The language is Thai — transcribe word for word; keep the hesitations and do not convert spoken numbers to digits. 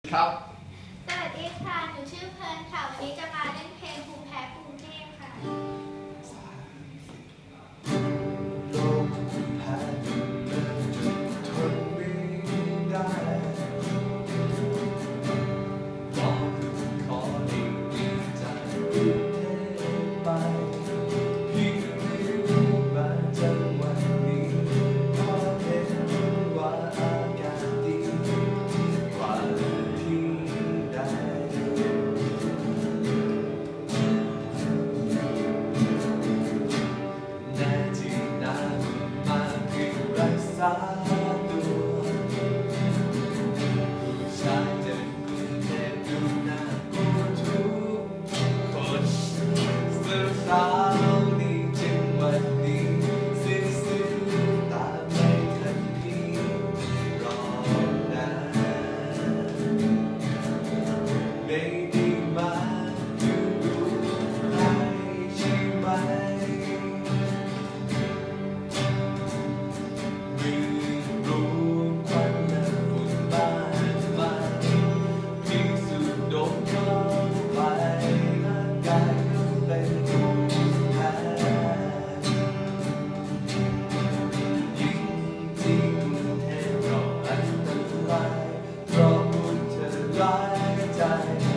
ครับสวัสดีค่ะหนูชื่อเพลินค่ะวันนี้จะมาเล่นเพลงภูมิแพ้กรุงเทพค่ะโลกแพ้จนทนไม่ได้บอกขอดีดีจากกรุงเทพไปพี่ไม่รู้มาจังวันนี้พอเห็นว่าอากาศดีกว่าที่ใดแน่ที่นานมาเพื่อรักษาตัวผู้ชายเดินกรุงเทพดูน่ากลัวทุกคนสาวๆนี่จึงวันนี้ซื่อๆตาไม่ทันทีรอนะไม่ได้มาดูดูใครใช่ไหมมือรวมควันและฝุ่นบ้านมาที่สุดโดนเข้าไปร่างกายก็เป็นภูมิแพ้ยิ่งที่กรุงเทพก็อันตรายเพราะพวกเธอร้ายใจ